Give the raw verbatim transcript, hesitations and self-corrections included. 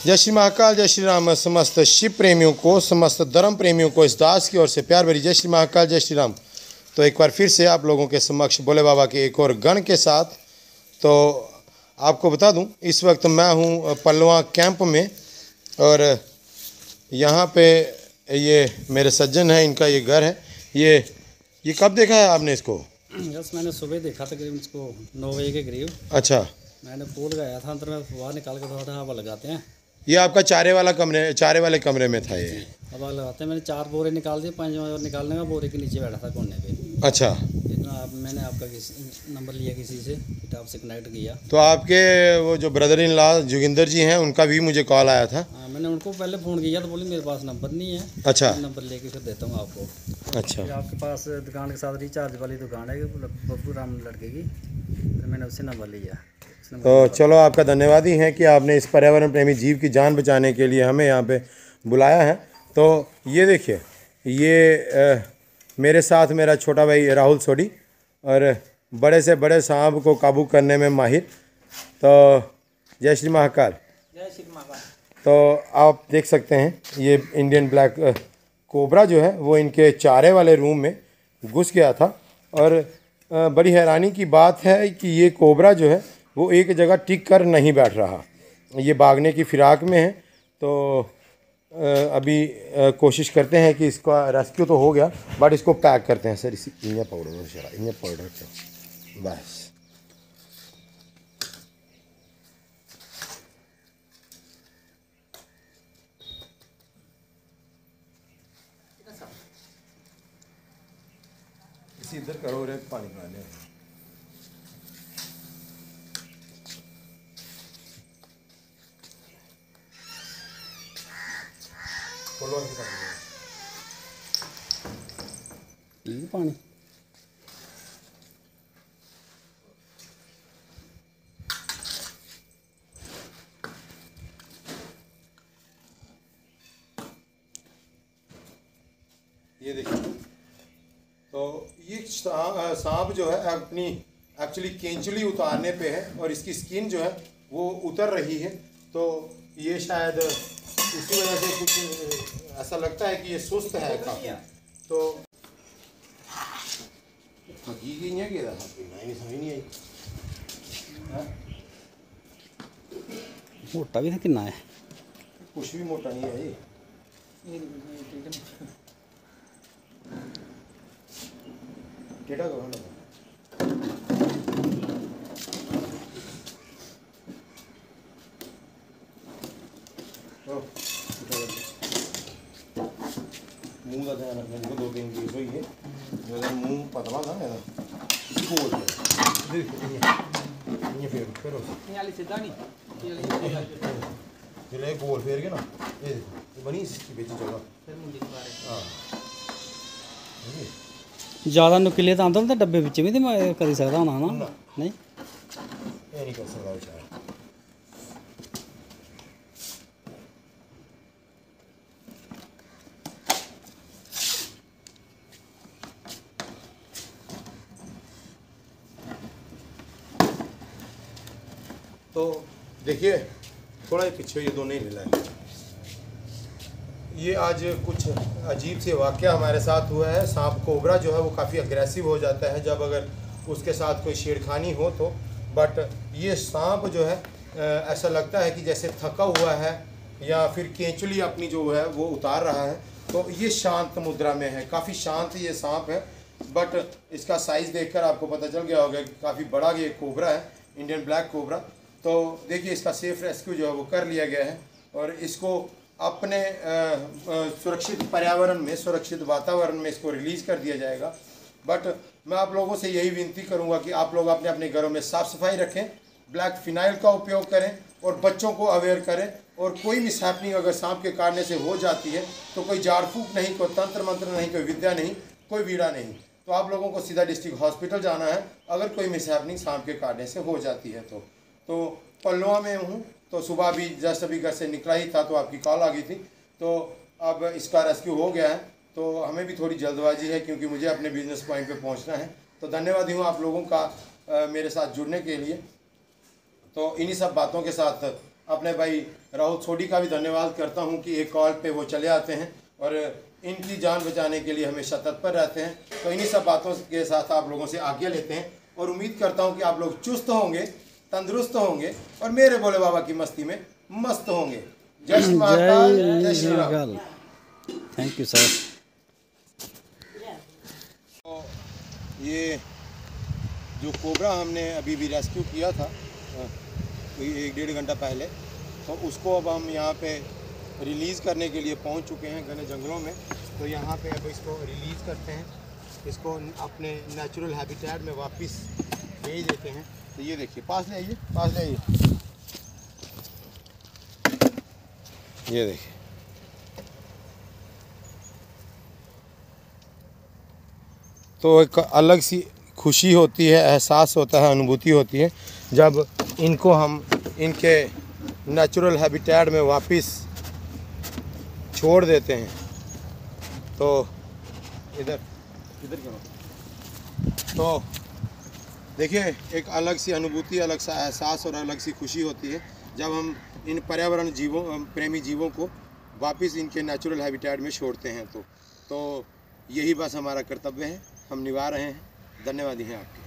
जय श्री महाकाल, जय श्री राम। समस्त शिव प्रेमियों को, समस्त धर्म प्रेमियों को इस दास की ओर से प्यार भरी जय श्री महाकाल, जय श्री राम। तो एक बार फिर से आप लोगों के समक्ष भोले बाबा के एक और गण के साथ। तो आपको बता दूं, इस वक्त मैं हूं पल्लवा कैंप में और यहाँ पे ये मेरे सज्जन हैं, इनका ये घर है। ये ये कब देखा है आपने इसको? बस मैंने सुबह देखा तकरीबन इसको नौ बजे के करीब। अच्छा, मैंने पोल लगाया था, अंदर में बाहर निकाल के थोड़ा हवा लगाते हैं। ये आपका चारे वाला कमरे चारे वाले कमरे में था ये? हवा लगाते हैं। मैंने चार बोरे निकाल दिए, पाँच और निकालने का बोरे के नीचे बैठा था कोने पे। अच्छा, इतना आप मैंने आपका किसी नंबर लिया किसी से, फिर आपसे कनेक्ट किया। तो आपके वो जो brother in law Joginder ji हैं, उनका भी मुझे कॉल आया था। हाँ, मैंने उनको पहले फ़ोन किया तो बोली मेरे पास नंबर नहीं है। अच्छा, नंबर लेके फिर देता हूँ आपको। अच्छा, आपके पास दुकान के साथ रिचार्ज वाली दुकान है बब्बू राम लड़के की, तो मैंने उससे नंबर लिया। तो चलो, आपका धन्यवाद ही है कि आपने इस पर्यावरण प्रेमी जीव की जान बचाने के लिए हमें यहाँ पे बुलाया है। तो ये देखिए, ये आ, मेरे साथ मेरा छोटा भाई राहुल सोडी, और बड़े से बड़े सांप को काबू करने में माहिर। तो जय श्री महाकाल, जय श्री महाकाल। तो आप देख सकते हैं ये इंडियन ब्लैक कोबरा जो है वो इनके चारे वाले रूम में घुस गया था। और आ, बड़ी हैरानी की बात है कि ये कोबरा जो है वो एक जगह टिक कर नहीं बैठ रहा, ये भागने की फिराक में है। तो अभी कोशिश करते हैं कि इसका रेस्क्यू तो हो गया, बट इसको पैक करते हैं। सर, इसी इन्हें पाउडर शरा इन्हें पाउडर बस। इसी इधर करो रे, पानी पिलाने। ये पानी ये देखिए, तो ये सांप जो है अपनी एक्चुअली केंचुली उतारने पे है और इसकी स्किन जो है वो उतर रही है। तो ये शायद इसी वजह से कुछ ऐसा लगता है कि ये सुस्त है काफ़ी। तो हकीकी नहीं है कि नहीं समझ नहीं आई। मोटा भी था कितना है? कुछ भी मोटा नहीं है ये। टेढ़ा करो ना। मुंह का ध्यान रखना, देखो दो तीन पीस हुई है। जो मुंह पतला था ना, इसको बोल दे ये फेर फेरो ये वाली सीधा नहीं, ये वाली ये गोल फेर के ना, ये देखो बनी इसकी बेची जगह फिर मुंह दिखा रहे। हां, ज़्यादा नुकीले तो आंदा डब्बे बिच भी मैं कर सकता होना ना? नहीं, ये नहीं कर सकता बेचारा। तो देखिए, थोड़ा ही पीछे ये दोनों ही ले लाए। ये आज कुछ अजीब से वाक़या हमारे साथ हुआ है। सांप कोबरा जो है वो काफ़ी अग्रेसिव हो जाता है जब अगर उसके साथ कोई छेड़खानी हो तो। बट ये सांप जो है ऐसा लगता है कि जैसे थका हुआ है या फिर केंचुली अपनी जो है वो उतार रहा है। तो ये शांत मुद्रा में है, काफ़ी शांत ये सांप है। बट इसका साइज़ देखकर आपको पता चल गया होगा कि काफ़ी बड़ा ये कोबरा है, इंडियन ब्लैक कोबरा। तो देखिए, इसका सेफ रेस्क्यू जो है वो कर लिया गया है और इसको अपने सुरक्षित पर्यावरण में, सुरक्षित वातावरण में इसको रिलीज़ कर दिया जाएगा। बट मैं आप लोगों से यही विनती करूंगा कि आप लोग अपने अपने घरों में साफ़ सफाई रखें, ब्लैक फिनाइल का उपयोग करें और बच्चों को अवेयर करें। और कोई मिसहैपनिंग अगर सांप के काटने से हो जाती है तो कोई झाड़ फूक नहीं, कोई तंत्र मंत्र नहीं, कोई विद्या नहीं, कोई वीड़ा नहीं, तो आप लोगों को सीधा डिस्ट्रिक्ट हॉस्पिटल जाना है अगर कोई मिसहैपनिंग सांप के काटने से हो जाती है। तो तो पल्लवा में हूँ, तो सुबह भी जस्ट अभी घर से निकला ही था तो आपकी कॉल आ गई थी। तो अब इसका रेस्क्यू हो गया है, तो हमें भी थोड़ी जल्दबाजी है क्योंकि मुझे अपने बिजनेस पॉइंट पे पहुंचना है। तो धन्यवाद हूँ आप लोगों का आ, मेरे साथ जुड़ने के लिए। तो इन्हीं सब बातों के साथ अपने भाई राहुल सोडी का भी धन्यवाद करता हूं कि एक कॉल पे वो चले आते हैं और इनकी जान बचाने के लिए हमेशा तत्पर रहते हैं। तो इन्हीं सब बातों के साथ आप लोगों से आज्ञा लेते हैं और उम्मीद करता हूं कि आप लोग चुस्त होंगे, तंदुरुस्त होंगे और मेरे भोले बाबा की मस्ती में मस्त होंगे। जय श्री महाकाल, जय Shri Ram. Thank you sir. तो ये जो कोबरा हमने अभी भी रेस्क्यू किया था एक डेढ़ घंटा पहले, तो उसको अब हम यहाँ पे रिलीज़ करने के लिए पहुँच चुके हैं घने जंगलों में। तो यहाँ पे अब इसको रिलीज़ करते हैं, इसको अपने नेचुरल हैबिटेट में वापस भेज देते हैं। तो ये देखिए, पास ले आइए, पास ले आइए, ये देखिए। तो एक अलग सी खुशी होती है, एहसास होता है, अनुभूति होती है जब इनको हम इनके नेचुरल हैबिटेट में वापस छोड़ देते हैं। तो इधर इधर क्यों? तो देखिए, एक अलग सी अनुभूति, अलग सा एहसास और अलग सी खुशी होती है जब हम इन पर्यावरण जीवों प्रेमी जीवों को वापस इनके नेचुरल हैबिटेट में छोड़ते हैं। तो तो यही बस हमारा कर्तव्य है, हम निभा रहे हैं। धन्यवाद हैं आपके।